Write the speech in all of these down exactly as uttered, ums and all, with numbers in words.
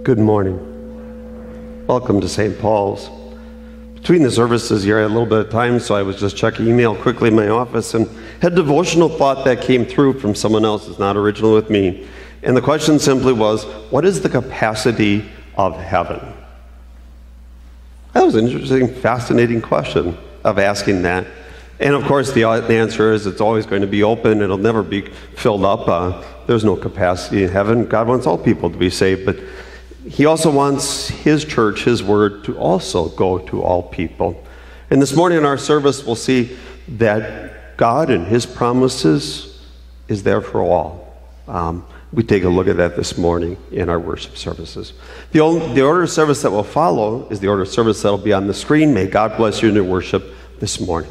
Good morning. Welcome to Saint Paul's. Between the services here, I had a little bit of time, so I was just checking email quickly in my office and had a devotional thought that came through from someone else. It's not original with me. And the question simply was, what is the capacity of heaven? That was an interesting, fascinating question of asking that. And of course, the, the answer is it's always going to be open. It'll never be filled up. Uh, there's no capacity in heaven. God wants all people to be saved, but He also wants His church, His word, to also go to all people. And this morning in our service, we'll see that God and His promises is there for all. Um, we take a look at that this morning in our worship services. The, only, the order of service that will follow is the order of service that will be on the screen. May God bless you in your worship this morning.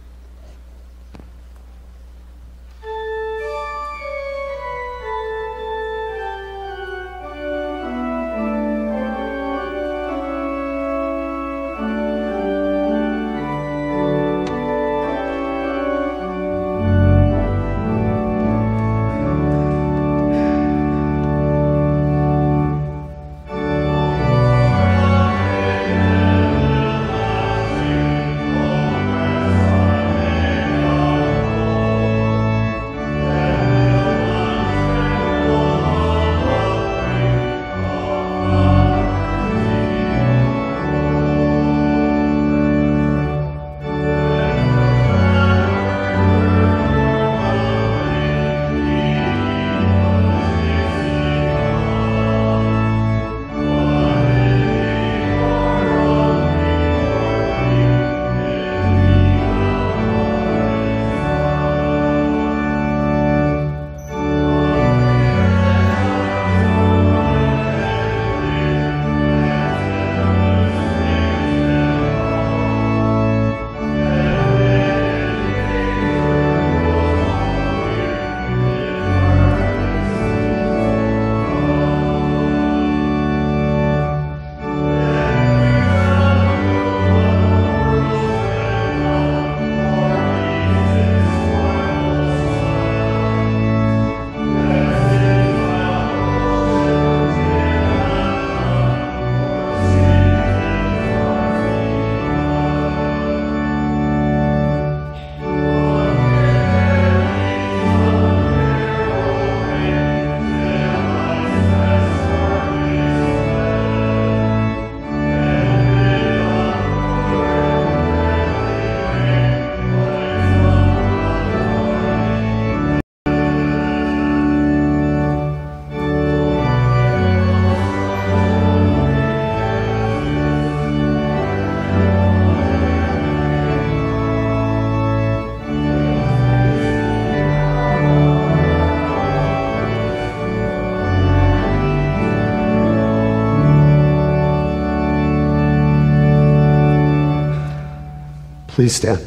Please stand.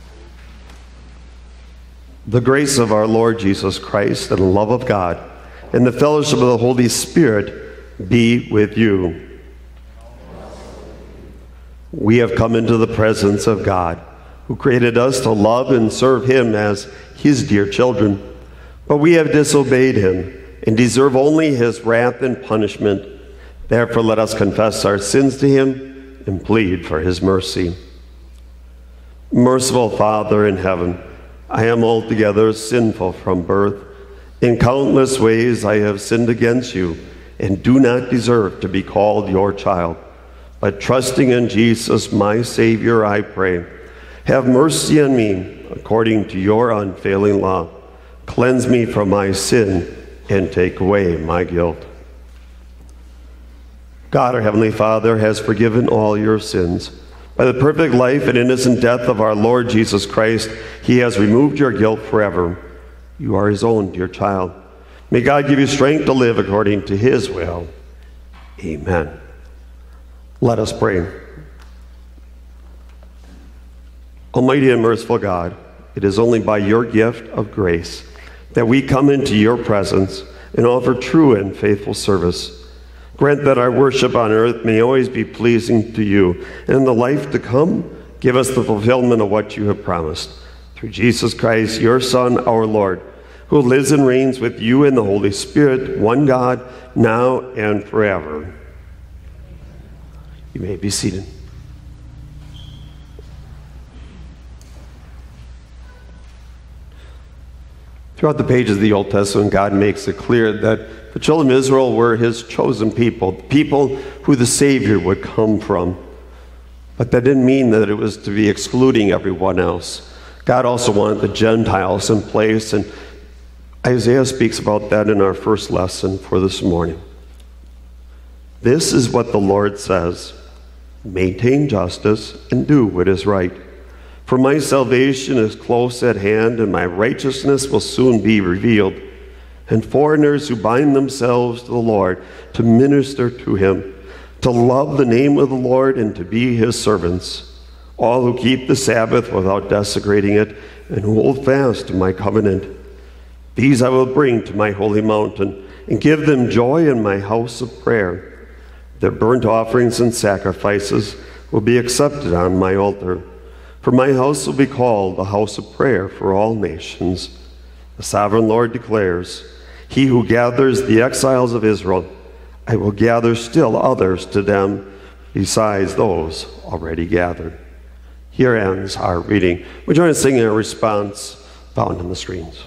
The grace of our Lord Jesus Christ and the love of God and the fellowship of the Holy Spirit be with you. We have come into the presence of God, who created us to love and serve Him as His dear children. But we have disobeyed Him and deserve only His wrath and punishment. Therefore, let us confess our sins to Him and plead for His mercy. Merciful Father in heaven, I am altogether sinful from birth. In countless ways I have sinned against you and do not deserve to be called your child. But trusting in Jesus, my Savior, I pray, have mercy on me according to your unfailing love. Cleanse me from my sin and take away my guilt. God, our Heavenly Father, has forgiven all your sins. By the perfect life and innocent death of our Lord Jesus Christ, He has removed your guilt forever. You are His own dear child. May God give you strength to live according to His will. Amen. Let us pray. Almighty and merciful God, it is only by your gift of grace that we come into your presence and offer true and faithful service. Grant that our worship on earth may always be pleasing to you, and in the life to come, give us the fulfillment of what you have promised. Through Jesus Christ, your Son, our Lord, who lives and reigns with you in the Holy Spirit, one God, now and forever. You may be seated. Throughout the pages of the Old Testament, God makes it clear that the children of Israel were his chosen people, people who the Savior would come from. But that didn't mean that it was to be excluding everyone else. God also wanted the Gentiles in place, and Isaiah speaks about that in our first lesson for this morning. This is what the Lord says: maintain justice and do what is right. For my salvation is close at hand, and my righteousness will soon be revealed. And foreigners who bind themselves to the Lord to minister to him, to love the name of the Lord and to be his servants, all who keep the Sabbath without desecrating it and who hold fast to my covenant. These I will bring to my holy mountain and give them joy in my house of prayer. Their burnt offerings and sacrifices will be accepted on my altar. For my house will be called a house of prayer for all nations. The sovereign Lord declares, he who gathers the exiles of Israel, I will gather still others to them besides those already gathered. Here ends our reading. We join in singing a response found on the screens.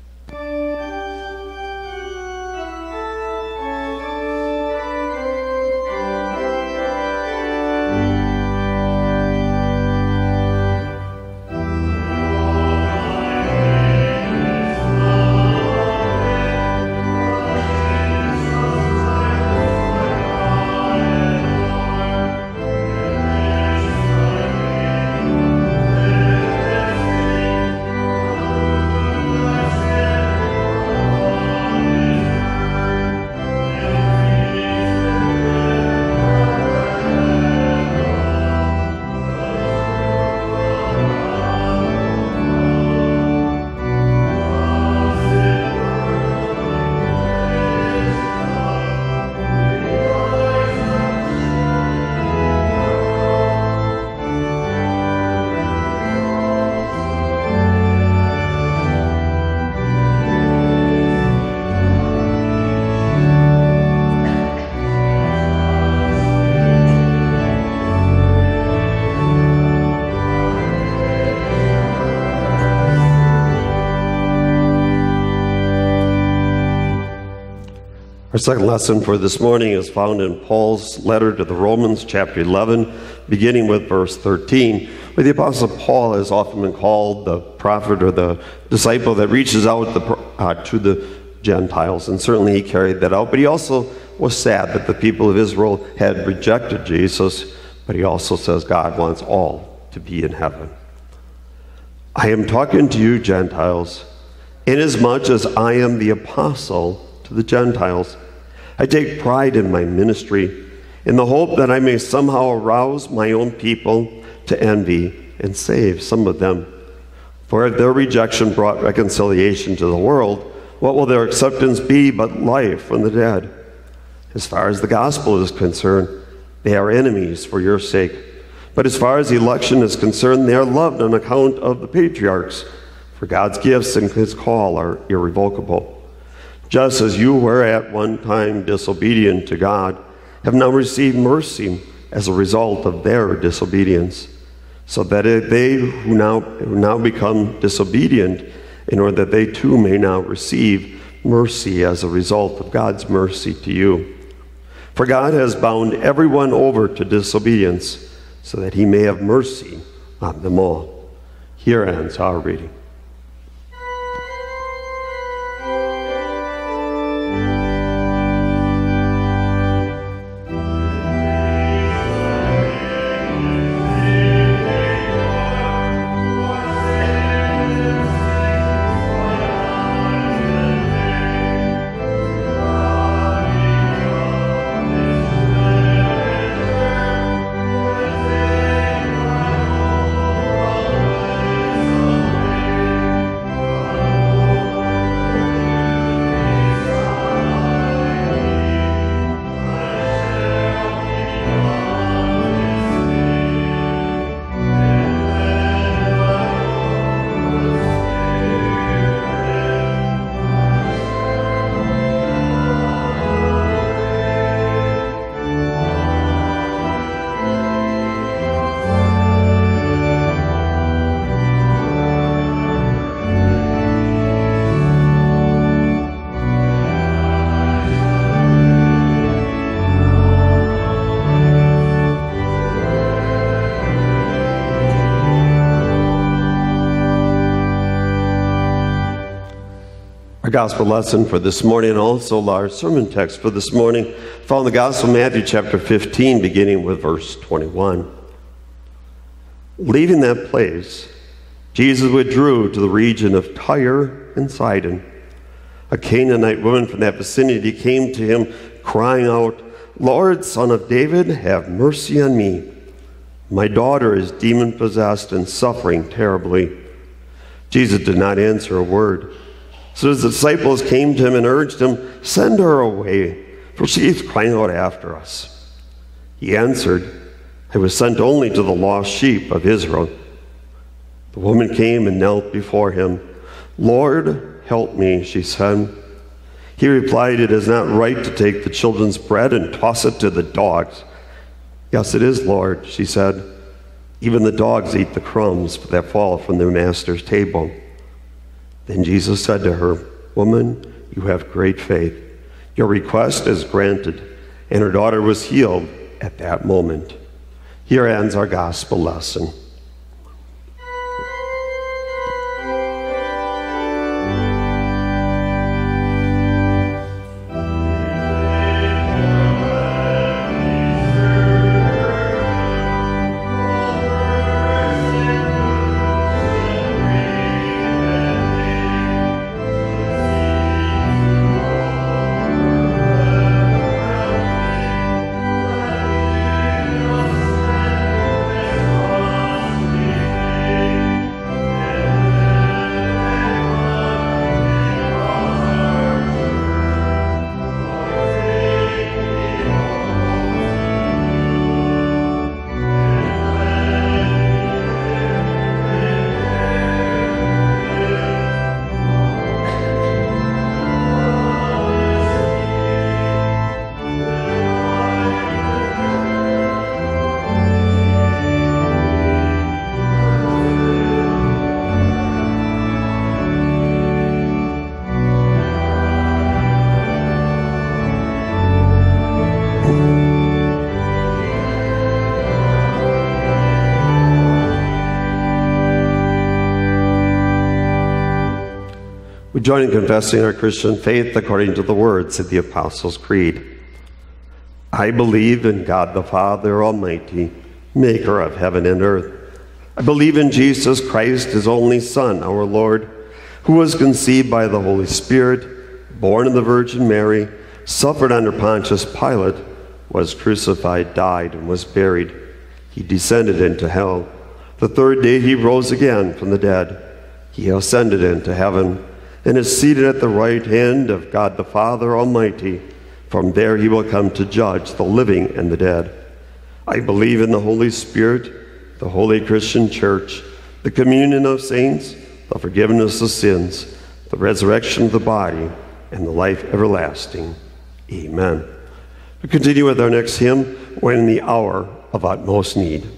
Our second lesson for this morning is found in Paul's letter to the Romans, chapter eleven, beginning with verse thirteen, where the Apostle Paul has often been called the prophet or the disciple that reaches out the, uh, to the Gentiles, and certainly he carried that out. But he also was sad that the people of Israel had rejected Jesus, but he also says God wants all to be in heaven. I am talking to you, Gentiles, inasmuch as I am the apostle to the Gentiles. I take pride in my ministry, in the hope that I may somehow arouse my own people to envy and save some of them. For if their rejection brought reconciliation to the world, what will their acceptance be but life from the dead? As far as the gospel is concerned, they are enemies for your sake. But as far as election is concerned, they are loved on account of the patriarchs, for God's gifts and his call are irrevocable. Just as you were at one time disobedient to God, have now received mercy as a result of their disobedience, so that they who now, who now become disobedient, in order that they too may now receive mercy as a result of God's mercy to you. For God has bound everyone over to disobedience, so that he may have mercy on them all. Here ends our reading. Our gospel lesson for this morning, and also our sermon text for this morning, found in the Gospel of Matthew chapter fifteen, beginning with verse twenty-one. Leaving that place, Jesus withdrew to the region of Tyre and Sidon. A Canaanite woman from that vicinity came to him, crying out, "Lord, Son of David, have mercy on me. My daughter is demon-possessed and suffering terribly." Jesus did not answer a word. So his disciples came to him and urged him, "Send her away, for she is crying out after us." He answered, "I was sent only to the lost sheep of Israel." The woman came and knelt before him. "Lord, help me," she said. He replied, "It is not right to take the children's bread and toss it to the dogs." "Yes, it is, Lord," she said. "Even the dogs eat the crumbs that fall from their master's table." Then Jesus said to her, "Woman, you have great faith. Your request is granted." And her daughter was healed at that moment. Here ends our gospel lesson. We join in confessing our Christian faith according to the words of the Apostles' Creed. I believe in God the Father Almighty, maker of heaven and earth. I believe in Jesus Christ, his only Son, our Lord, who was conceived by the Holy Spirit, born of the Virgin Mary, suffered under Pontius Pilate, was crucified, died, and was buried. He descended into hell. The third day he rose again from the dead. He ascended into heaven and is seated at the right hand of God the Father Almighty. From there he will come to judge the living and the dead. I believe in the Holy Spirit, the holy Christian church, the communion of saints, the forgiveness of sins, the resurrection of the body, and the life everlasting. Amen. We continue with our next hymn, When in the Hour of Utmost Need.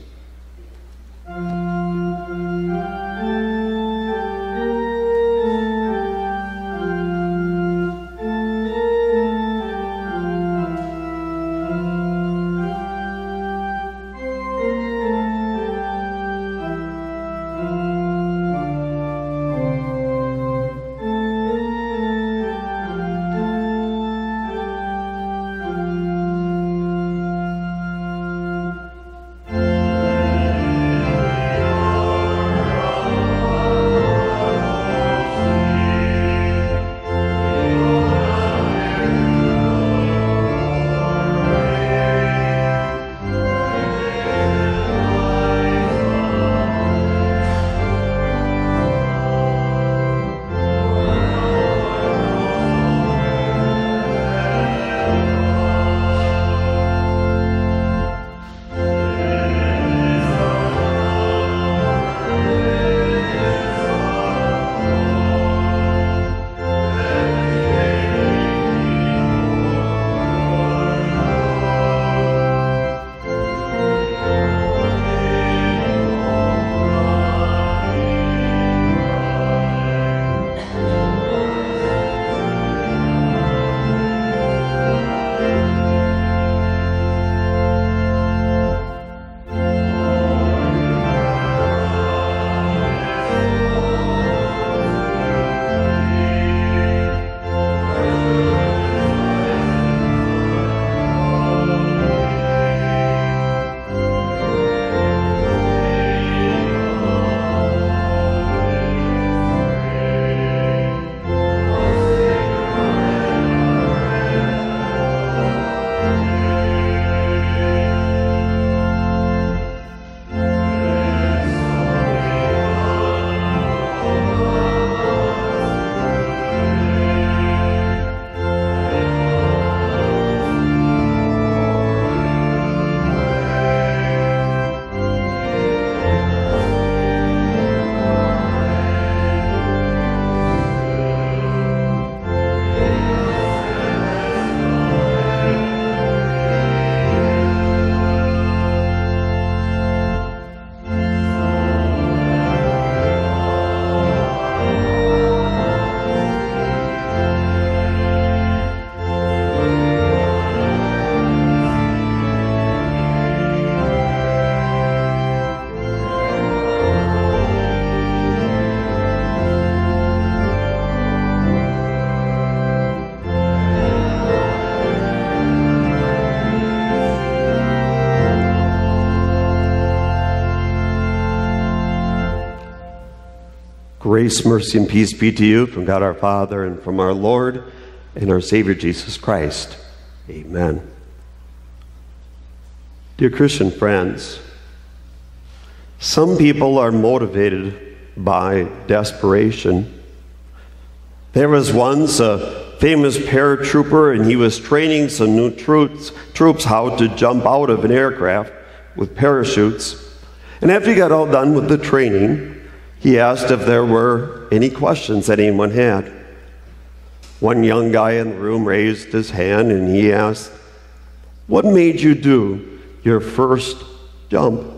Thank you. Grace, mercy, and peace be to you from God our Father and from our Lord and our Savior Jesus Christ. Amen. Dear Christian friends, some people are motivated by desperation. There was once a famous paratrooper, and he was training some new troops, troops how to jump out of an aircraft with parachutes. And after he got all done with the training, he asked if there were any questions that anyone had. One young guy in the room raised his hand and he asked, "What made you do your first jump?"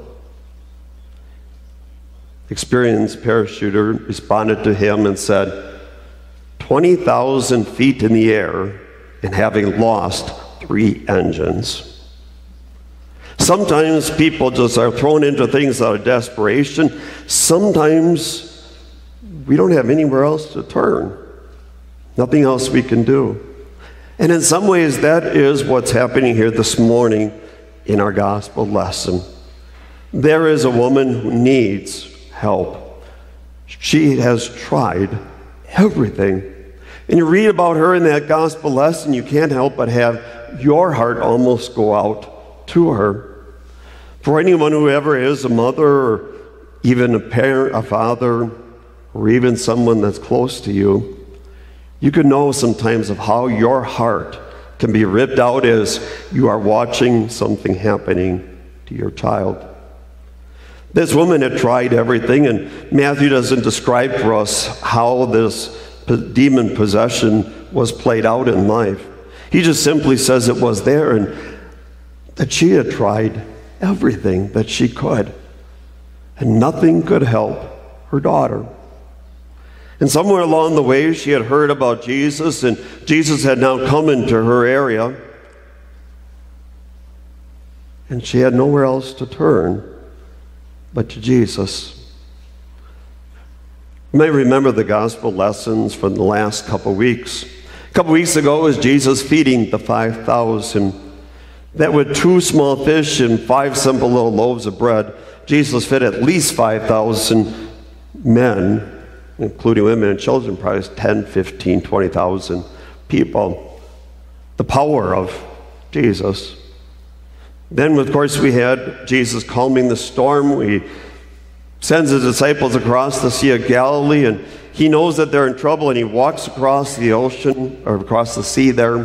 Experienced parachuter responded to him and said, twenty thousand feet in the air and having lost three engines. Sometimes people just are thrown into things out of desperation. Sometimes we don't have anywhere else to turn. Nothing else we can do. And in some ways, that is what's happening here this morning in our gospel lesson. There is a woman who needs help. She has tried everything. And you read about her in that gospel lesson, you can't help but have your heart almost go out to her. For anyone who ever is a mother or even a parent, a father, or even someone that's close to you, you can know sometimes of how your heart can be ripped out as you are watching something happening to your child. This woman had tried everything, and Matthew doesn't describe for us how this demon possession was played out in life. He just simply says it was there and that she had tried everything that she could, and nothing could help her daughter. And somewhere along the way, she had heard about Jesus, and Jesus had now come into her area, and she had nowhere else to turn but to Jesus. You may remember the gospel lessons from the last couple weeks. A couple weeks ago was Jesus feeding the five thousand. That with two small fish and five simple little loaves of bread, Jesus fed at least five thousand men, including women and children, probably ten, fifteen, twenty thousand people. The power of Jesus. Then, of course, we had Jesus calming the storm. He sends his disciples across the Sea of Galilee, and he knows that they're in trouble, and he walks across the ocean, or across the sea there.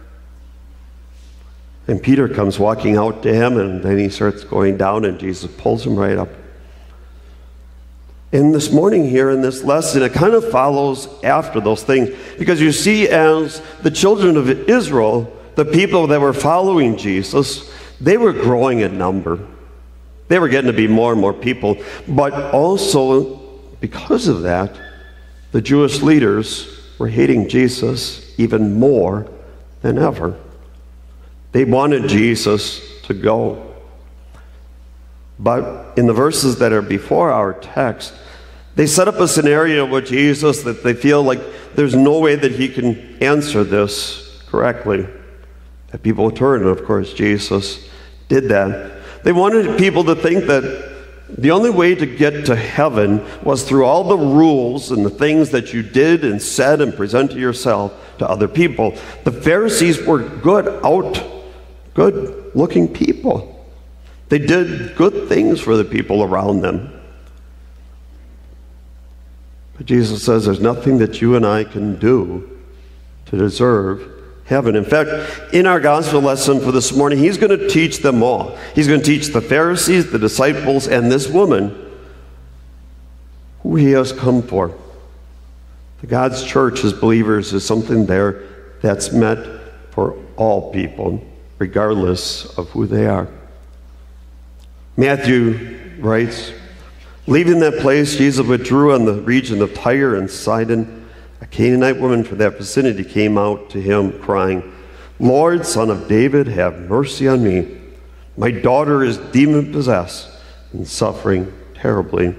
And Peter comes walking out to him, and then he starts going down, and Jesus pulls him right up. And this morning here in this lesson, it kind of follows after those things, because you see, as the children of Israel, the people that were following Jesus, they were growing in number. They were getting to be more and more people. But also, because of that, the Jewish leaders were hating Jesus even more than ever. They wanted Jesus to go. But in the verses that are before our text, they set up a scenario with Jesus that they feel like there's no way that he can answer this correctly. That people would turn, and of course Jesus did that. They wanted people to think that the only way to get to heaven was through all the rules and the things that you did and said and presented yourself to other people. The Pharisees were good out, good looking people. They did good things for the people around them. But Jesus says there's nothing that you and I can do to deserve heaven. In fact, in our gospel lesson for this morning, he's going to teach them all. He's going to teach the Pharisees, the disciples, and this woman who he has come for. The God's church as believers is something there that's meant for all people, regardless of who they are. Matthew writes, leaving that place, Jesus withdrew on the region of Tyre and Sidon. A Canaanite woman from that vicinity came out to him, crying, Lord, Son of David, have mercy on me. My daughter is demon-possessed and suffering terribly.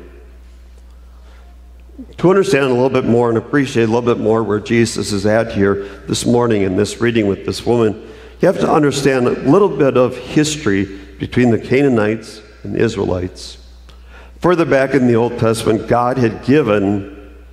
To understand a little bit more and appreciate a little bit more where Jesus is at here this morning in this reading with this woman, you have to understand a little bit of history between the Canaanites and the Israelites. Further back in the Old Testament, God had given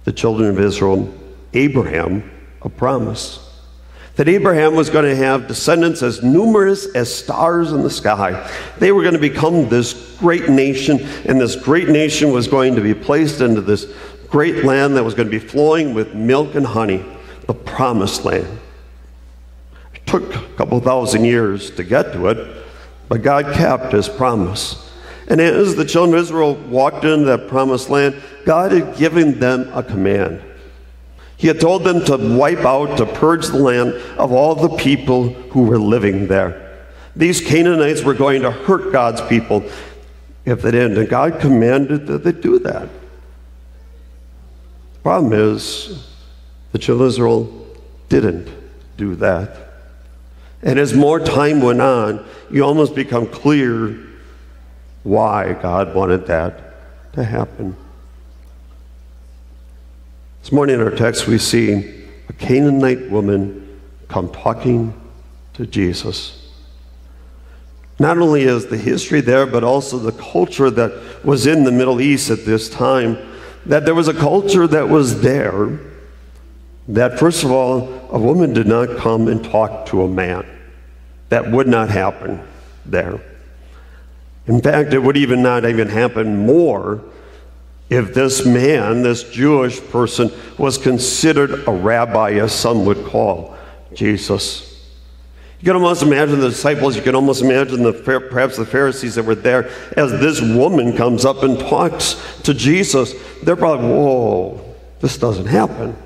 the children of Israel, Abraham, a promise. That Abraham was going to have descendants as numerous as stars in the sky. They were going to become this great nation, and this great nation was going to be placed into this great land that was going to be flowing with milk and honey, the promised land. It took a couple thousand years to get to it, but God kept his promise. And as the children of Israel walked into that promised land, God had given them a command. He had told them to wipe out, to purge the land of all the people who were living there. These Canaanites were going to hurt God's people if they didn't, and God commanded that they do that. The problem is, the children of Israel didn't do that. And as more time went on, you almost become clear why God wanted that to happen. This morning in our text we see a Canaanite woman come talking to Jesus. Not only is the history there, but also the culture that was in the Middle East at this time, that there was a culture that was there, that first of all, a woman did not come and talk to a man. That would not happen there. In fact, it would even not even happen more if this man, this Jewish person, was considered a rabbi, as some would call Jesus. You can almost imagine the disciples, you can almost imagine the perhaps the Pharisees that were there, as this woman comes up and talks to Jesus. They're probably, whoa, this doesn't happen.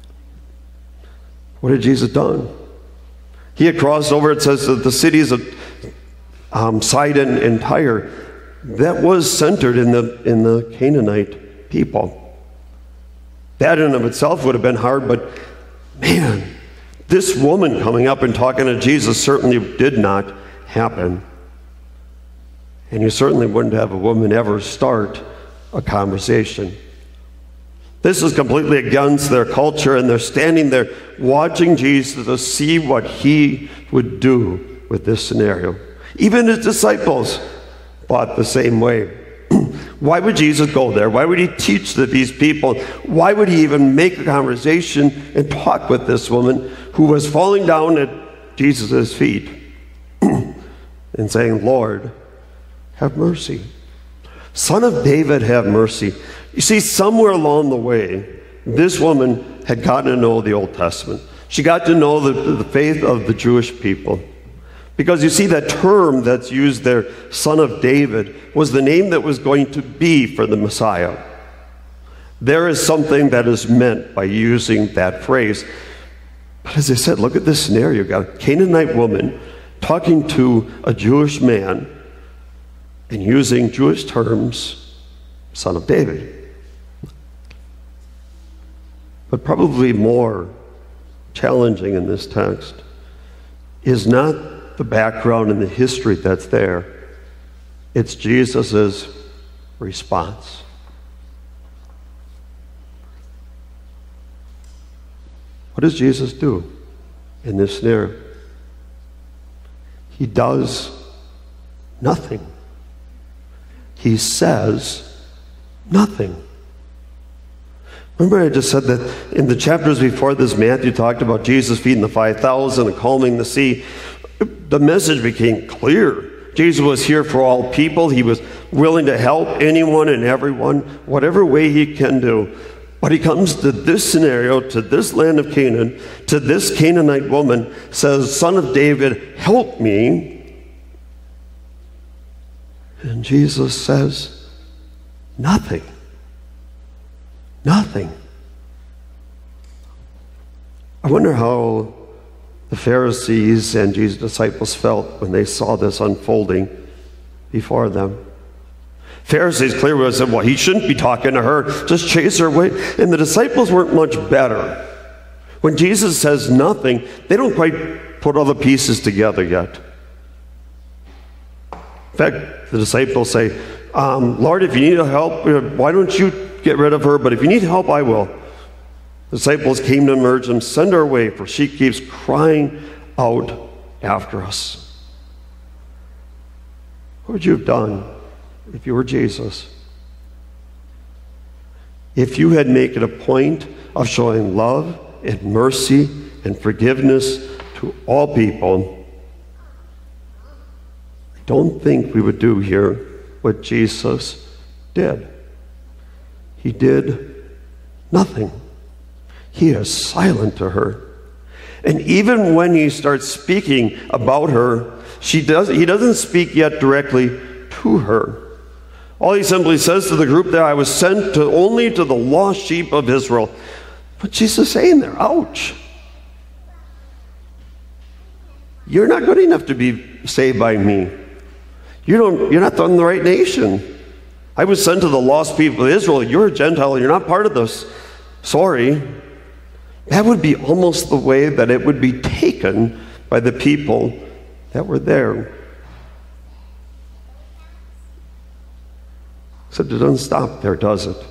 What had Jesus done? He had crossed over, it says, that the cities of um, Sidon and Tyre, that was centered in the in the Canaanite people. That in and of itself would have been hard, but man, this woman coming up and talking to Jesus certainly did not happen. And you certainly wouldn't have a woman ever start a conversation. This is completely against their culture, and they're standing there watching Jesus to see what he would do with this scenario. Even his disciples thought the same way. Why would Jesus go there? Why would he teach to these people? Why would he even make a conversation and talk with this woman who was falling down at Jesus' feet and saying, Lord, have mercy. Son of David, have mercy. You see, somewhere along the way, this woman had gotten to know the Old Testament. She got to know the, the faith of the Jewish people. Because you see, that term that's used there, Son of David, was the name that was going to be for the Messiah. There is something that is meant by using that phrase. But as I said, look at this scenario. You've got a Canaanite woman talking to a Jewish man and using Jewish terms, Son of David. But probably more challenging in this text is not the background and the history that's there. It's Jesus' response. What does Jesus do in this scenario? He does nothing. He says nothing. Remember, I just said that in the chapters before this, Matthew talked about Jesus feeding the five thousand and calming the sea. The message became clear. Jesus was here for all people. He was willing to help anyone and everyone, whatever way he can do. But he comes to this scenario, to this land of Canaan, to this Canaanite woman, says, Son of David, help me. And Jesus says, nothing. Nothing. I wonder how the Pharisees and Jesus' disciples felt when they saw this unfolding before them. Pharisees clearly said, well, he shouldn't be talking to her. Just chase her away. And the disciples weren't much better. When Jesus says nothing, they don't quite put all the pieces together yet. In fact, the disciples say, um, Lord, if you need help, why don't you get rid of her? But if you need help, I will. The disciples came to urge him, send her away, for she keeps crying out after us. What would you have done if you were Jesus? if you had made it a point of showing love and mercy and forgiveness to all people, I don't think we would do here what Jesus did. He did nothing. He is silent to her. And even when he starts speaking about her, she does, he doesn't speak yet directly to her. All he simply says to the group there, I was sent to only to the lost sheep of Israel. But Jesus saying there, ouch. You're not good enough to be saved by me. You don't, you're not from the right nation. I was sent to the lost people of Israel. You're a Gentile. You're not part of this. Sorry. That would be almost the way that it would be taken by the people that were there. Except it doesn't stop there, does it?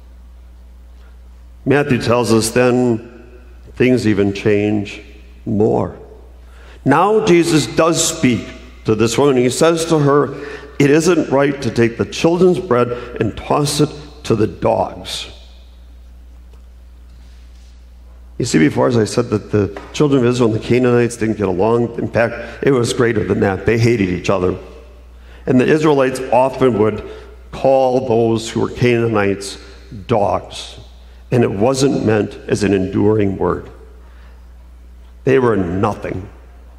Matthew tells us then things even change more. Now Jesus does speak to this woman. He says to her, it isn't right to take the children's bread and toss it to the dogs. You see, before, as I said, that the children of Israel and the Canaanites didn't get along. In fact, it was greater than that. They hated each other. And the Israelites often would call those who were Canaanites dogs. And it wasn't meant as an enduring word. They were nothing.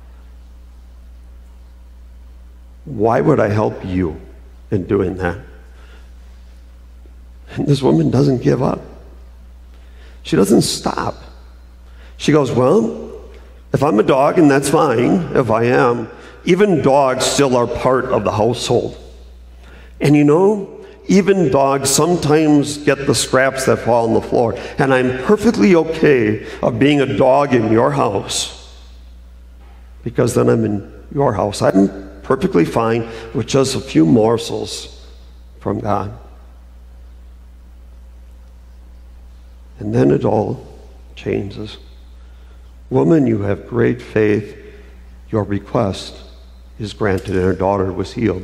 Why would I help you in doing that? And this woman doesn't give up. She doesn't stop. She goes, well, if I'm a dog, and that's fine, if I am, even dogs still are part of the household. And you know, even dogs sometimes get the scraps that fall on the floor. And I'm perfectly okay of being a dog in your house, because then I'm in your house. I'm perfectly fine with just a few morsels from God. And then it all changes. Woman, you have great faith. Your request is granted, and her daughter was healed.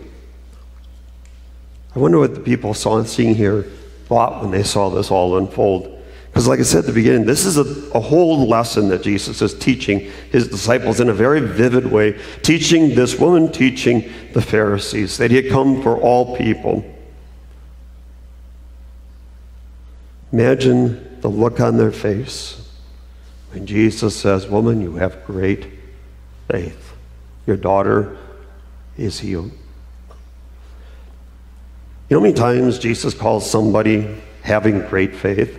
I wonder what the people saw seeing here thought when they saw this all unfold. Because like I said at the beginning, this is a, a whole lesson that Jesus is teaching his disciples in a very vivid way, teaching this woman, teaching the Pharisees, that he had come for all people. Imagine the look on their face when Jesus says, woman, you have great faith. Your daughter is healed. You know how many times Jesus calls somebody having great faith?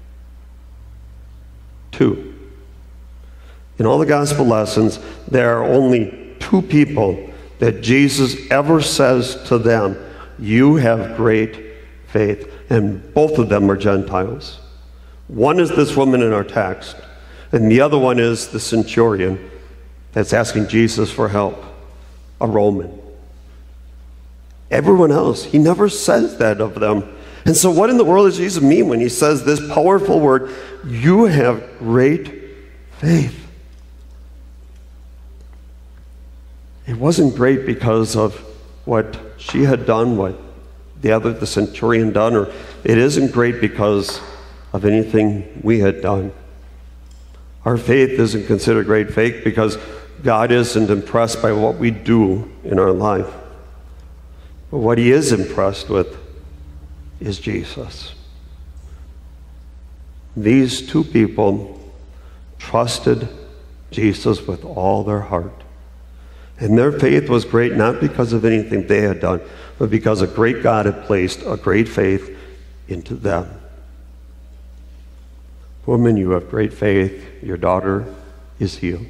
Two. In all the gospel lessons, there are only two people that Jesus ever says to them, you have great faith. And both of them are Gentiles. One is this woman in our text, and the other one is the centurion that's asking Jesus for help, a Roman. Everyone else, he never says that of them. And so what in the world does Jesus mean when he says this powerful word, you have great faith? It wasn't great because of what she had done, what the other, the centurion done, or it isn't great because of anything we had done. Our faith isn't considered great faith because God isn't impressed by what we do in our life. But what he is impressed with is Jesus. These two people trusted Jesus with all their heart. And their faith was great not because of anything they had done, but because a great God had placed a great faith into them. Woman, you have great faith. Your daughter is healed.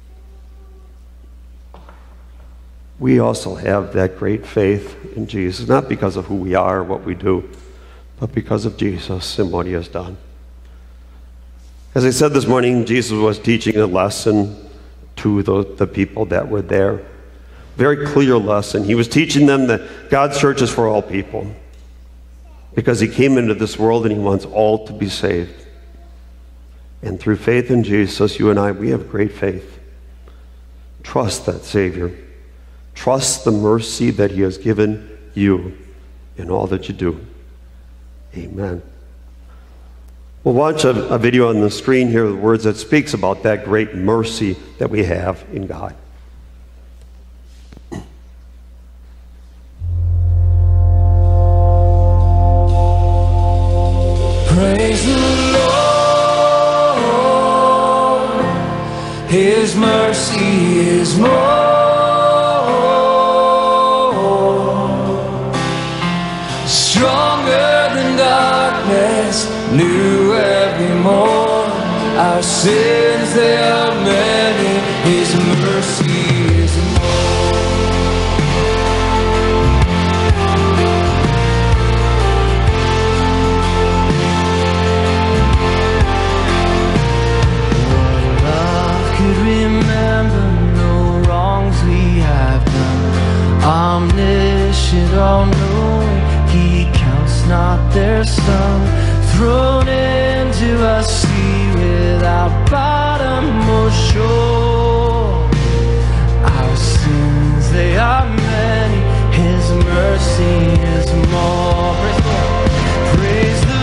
We also have that great faith in Jesus, not because of who we are, what we do, but because of Jesus and what he has done. As I said this morning, Jesus was teaching a lesson to the, the people that were there. Very clear lesson. He was teaching them that God's church is for all people, because he came into this world and he wants all to be saved. And through faith in Jesus, you and I, we have great faith. Trust that Savior. Trust the mercy that he has given you in all that you do. Amen. We'll watch a, a video on the screen here, the words that speaks about that great mercy that we have in God. Praise the Lord, His mercy is more. Stronger than darkness, new every morn. Our sins, they are many, His mercy is more. What love could remember, no wrongs we have done. Omniscient, all-knowing, He counts not their sum. Thrown into a sea without bottom or shore. Our sins, they are many, His mercy is more. Praise the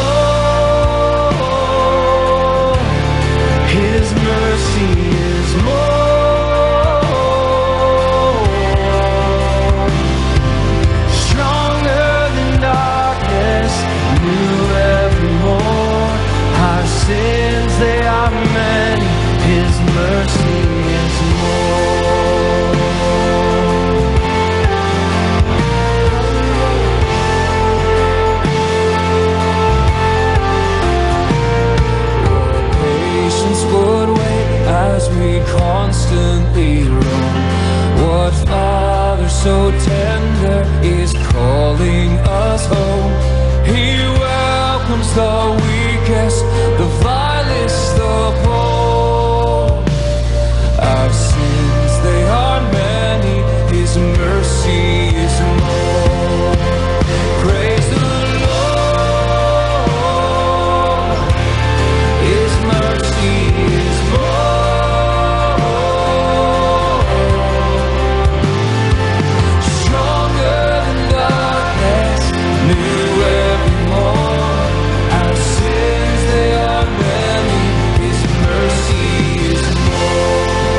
Lord, His mercy is more. Stronger than darkness, new every morn. Our sins, they are many, His mercy is more. What patience would wait as we constantly roam. What Father so tender is calling us home. He welcomes the weakest, the vilest, the poor. Our sins, they are many, His mercy is more. Praise the Lord, His mercy is more. Stronger than darkness, new every morn. Our sins, they are many, His mercy is more.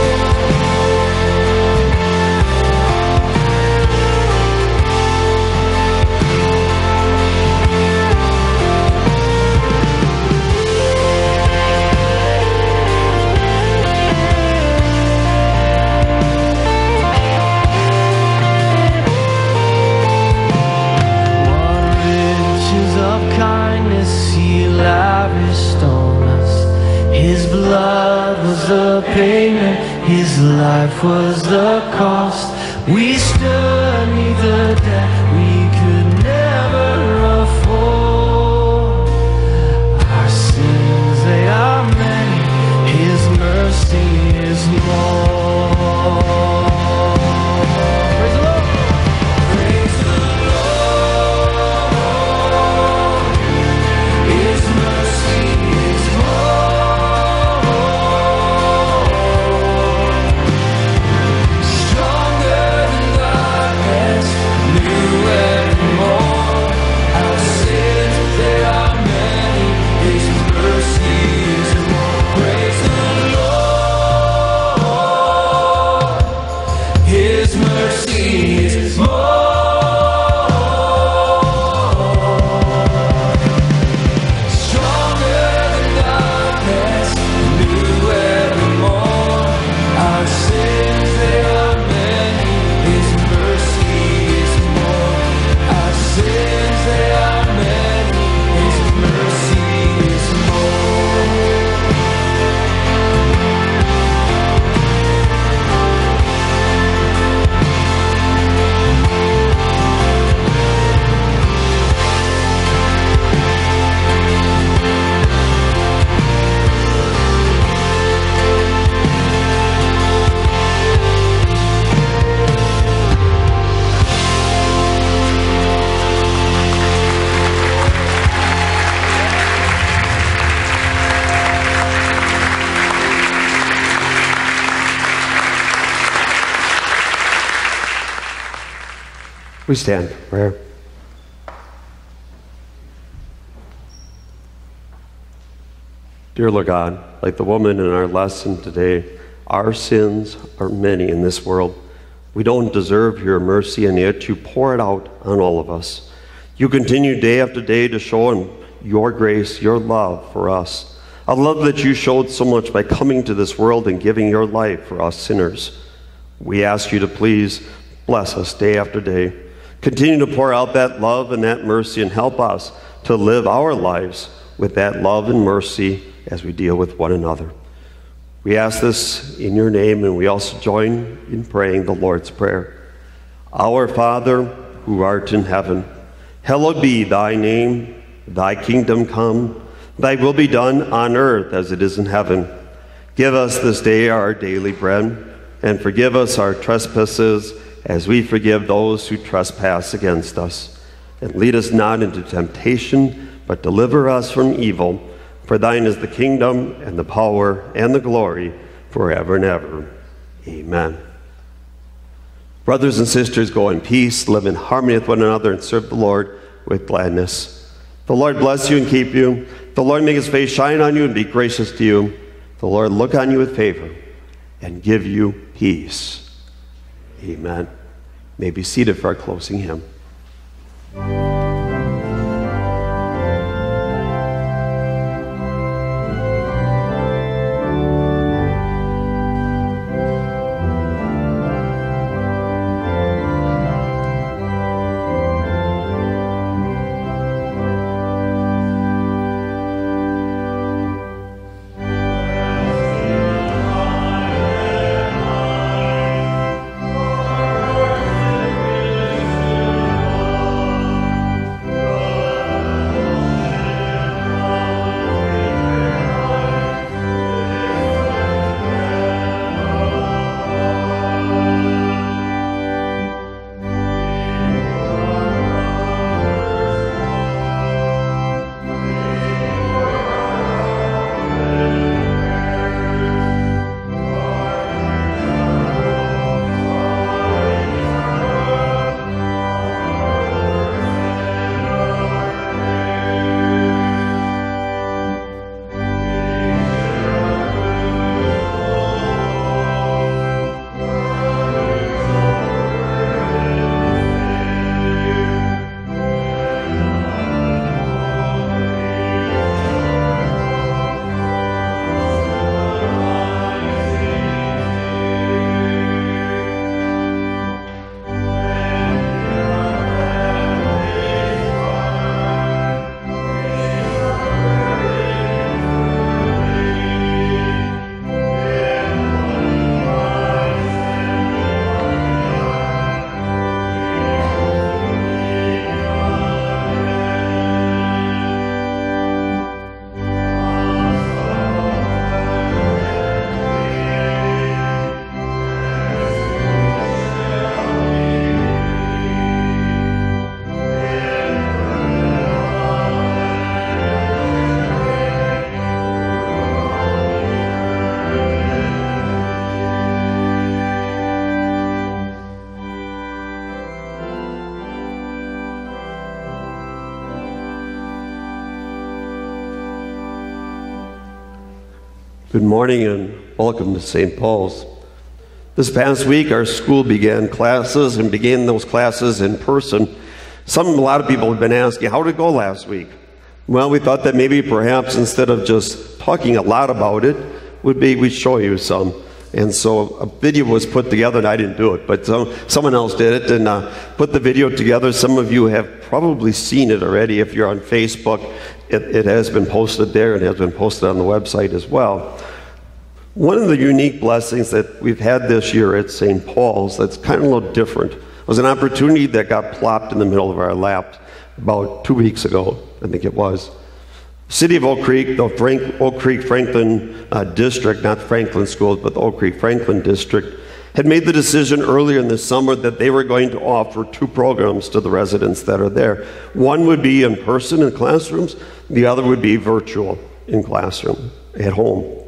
What riches of kindness He lavished on us. His blood was the payment, His life was the cost. We stood neath the debt we could never afford. Our sins, they are many, His mercy is more. Praise the Lord. Praise the Lord, His mercy is more. Stronger than darkness, new every morn. Our sins, they are many, His mercy is more. Praise the Lord, His mercy is more. Stronger than darkness, new every morn. Our sins, they are many, His mercy is more. Our sins, they are many, His mercy is more. We stand for prayer. Dear Lord God, like the woman in our lesson today, our sins are many in this world. We don't deserve your mercy, and yet you pour it out on all of us. You continue day after day to show your grace, your love for us. A love that you showed so much by coming to this world and giving your life for us sinners. We ask you to please bless us day after day. Continue to pour out that love and that mercy and help us to live our lives with that love and mercy as we deal with one another. We ask this in your name, and we also join in praying the Lord's Prayer. Our Father, who art in heaven, hallowed be thy name. Thy kingdom come. Thy will be done on earth as it is in heaven. Give us this day our daily bread, and forgive us our trespasses as we forgive those who trespass against us. And lead us not into temptation, but deliver us from evil. For thine is the kingdom, and the power, and the glory, forever and ever. Amen. Brothers and sisters, go in peace, live in harmony with one another, and serve the Lord with gladness. The Lord bless you and keep you. The Lord make his face shine on you and be gracious to you. The Lord look on you with favor and give you peace. Amen. You may be seated for our closing hymn. Good morning and welcome to Saint Paul's. This past week our school began classes and began those classes in person. Some, a lot of people have been asking, how did it go last week? Well, we thought that maybe perhaps instead of just talking a lot about it, would be we'd show you some. And so a video was put together, and I didn't do it, but some, someone else did it and uh, put the video together. Some of you have probably seen it already. If you're on Facebook, it, it has been posted there and has been posted on the website as well. One of the unique blessings that we've had this year at Saint Paul's that's kind of a little different was an opportunity that got plopped in the middle of our lap about two weeks ago, I think it was. City of Oak Creek, the Frank, Oak Creek Franklin uh, district, not Franklin schools, but the Oak Creek Franklin district, had made the decision earlier in the summer that they were going to offer two programs to the residents that are there. One would be in person in classrooms, the other would be virtual in classroom, at home.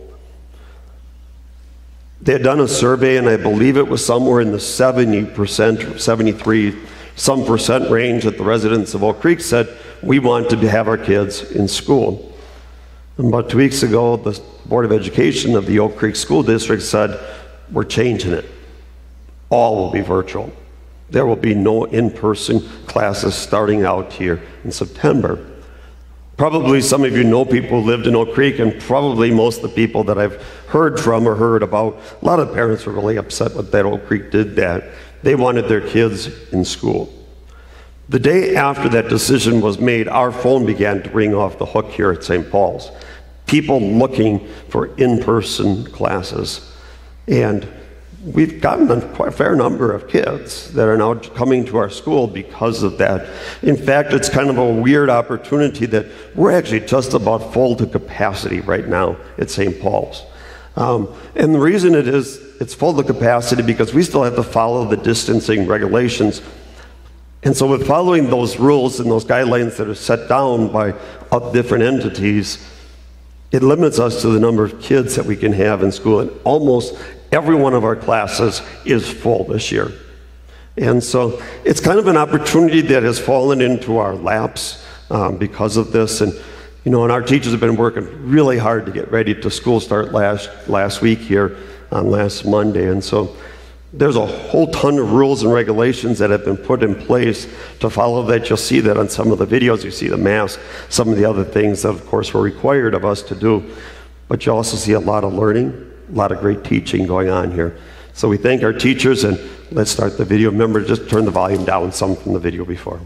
They had done a survey, and I believe it was somewhere in the seventy percent, seventy-three some percent range that the residents of Oak Creek said, we want to have our kids in school. About two weeks ago, the Board of Education of the Oak Creek School District said, we're changing it. All will be virtual. There will be no in-person classes starting out here in September. Probably some of you know people who lived in Oak Creek, and probably most of the people that I've heard from or heard about, a lot of parents were really upset with that Oak Creek did that. They wanted their kids in school. The day after that decision was made, our phone began to ring off the hook here at Saint Paul's. People looking for in-person classes. And we've gotten a quite a fair number of kids that are now coming to our school because of that. In fact, it's kind of a weird opportunity that we're actually just about full to capacity right now at Saint Paul's. Um, and the reason it is, it's full to capacity because we still have to follow the distancing regulations. And so with following those rules and those guidelines that are set down by uh, different entities, it limits us to the number of kids that we can have in school. And almost every one of our classes is full this year. And so it's kind of an opportunity that has fallen into our laps um, because of this. And, you know, and our teachers have been working really hard to get ready to school start last, last week here on last Monday. And so there's a whole ton of rules and regulations that have been put in place to follow that. You'll see that on some of the videos. You see the mask, some of the other things that, of course, were required of us to do. But you also see a lot of learning, a lot of great teaching going on here. So we thank our teachers, and let's start the video. Remember, just turn the volume down some from the video before.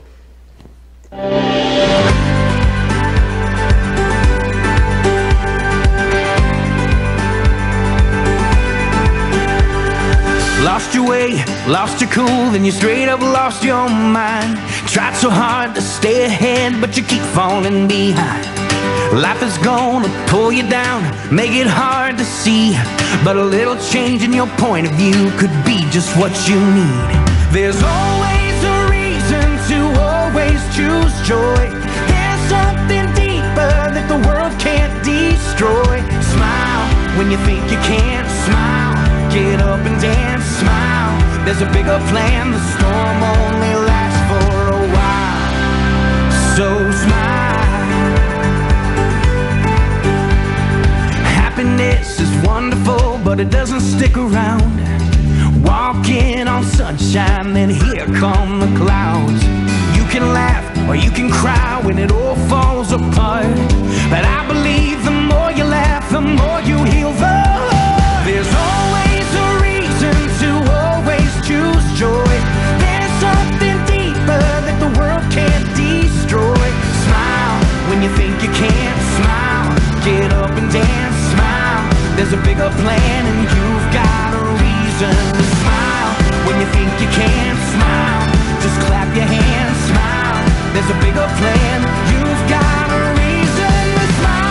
Lost your way, lost your cool, then you straight up lost your mind. Tried so hard to stay ahead, but you keep falling behind. Life is gonna pull you down, make it hard to see. But a little change in your point of view could be just what you need. There's always a reason to always choose joy. There's something deeper that the world can't destroy. Smile when you think you can't smile. Get up and dance, smile. There's a bigger plan, the storm only lasts for a while. So smile. Happiness is wonderful, but it doesn't stick around. Walking on sunshine, then here come the clouds. You can laugh or you can cry when it all falls apart. But I believe the more you laugh, the more you heal the heart. There's always joy. There's something deeper that the world can't destroy. Smile when you think you can't smile. Get up and dance, smile. There's a bigger plan and you've got a reason to smile. When you think you can't smile, just clap your hands, smile. There's a bigger plan, you've got a reason to smile.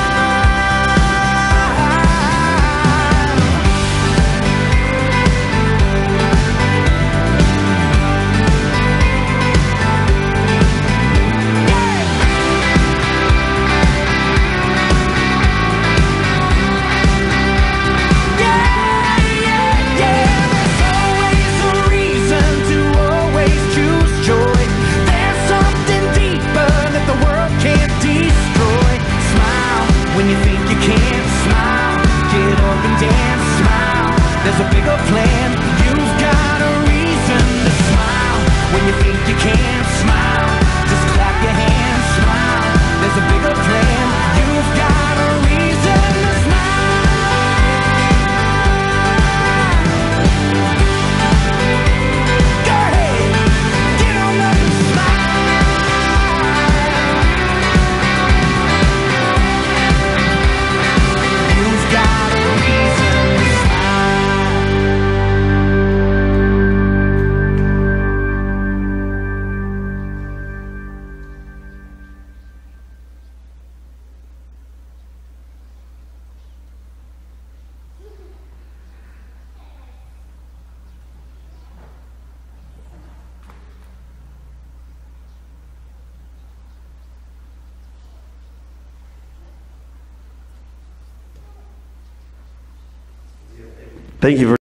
When you think you can't smile, get up and dance, smile. There's a bigger plan, you've got a reason to smile. When you think you can't smile, just clap your hands, smile. There's a bigger plan, you've got a reason to smile. Go ahead, get on up and smile. Got a reason to Thank you very